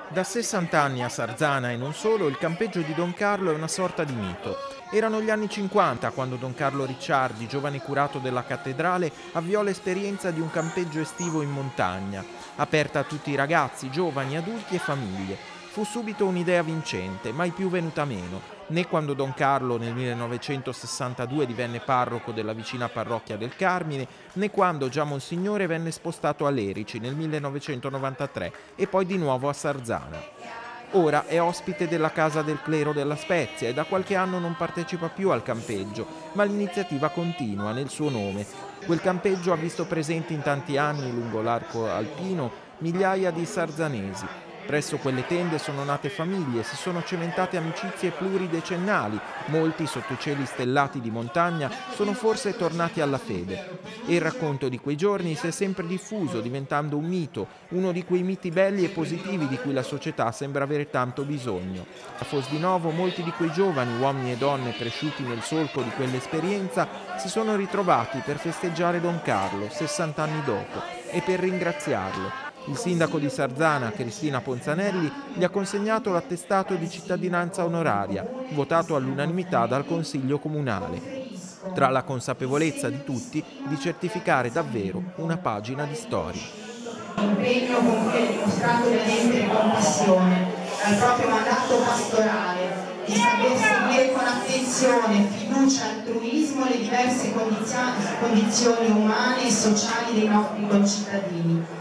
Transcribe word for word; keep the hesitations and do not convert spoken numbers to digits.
Da sessanta anni a Sarzana e non solo, il campeggio di Don Carlo è una sorta di mito. Erano gli anni cinquanta quando Don Carlo Ricciardi, giovane curato della cattedrale, avviò l'esperienza di un campeggio estivo in montagna, aperta a tutti i ragazzi, giovani, adulti e famiglie. Fu subito un'idea vincente, mai più venuta meno, né quando Don Carlo nel millenovecentosessantadue divenne parroco della vicina parrocchia del Carmine, né quando già Monsignore venne spostato a Lerici nel millenovecentonovantatré e poi di nuovo a Sarzana. Ora è ospite della Casa del Clero della Spezia e da qualche anno non partecipa più al campeggio, ma l'iniziativa continua nel suo nome. Quel campeggio ha visto presenti in tanti anni lungo l'arco alpino migliaia di sarzanesi. Presso quelle tende sono nate famiglie, si sono cementate amicizie pluridecennali, molti sotto i cieli stellati di montagna sono forse tornati alla fede. E il racconto di quei giorni si è sempre diffuso, diventando un mito, uno di quei miti belli e positivi di cui la società sembra avere tanto bisogno. A Fosdinovo molti di quei giovani, uomini e donne cresciuti nel solco di quell'esperienza, si sono ritrovati per festeggiare Don Carlo, sessanta anni dopo, e per ringraziarlo. Il sindaco di Sarzana, Cristina Ponzanelli, gli ha consegnato l'attestato di cittadinanza onoraria, votato all'unanimità dal Consiglio Comunale, tra la consapevolezza di tutti di certificare davvero una pagina di storia. L'impegno con cui ha dimostrato di adempiere con passione al proprio mandato pastorale, di saper seguire con attenzione, fiducia e altruismo le diverse condizioni umane e sociali dei nostri concittadini.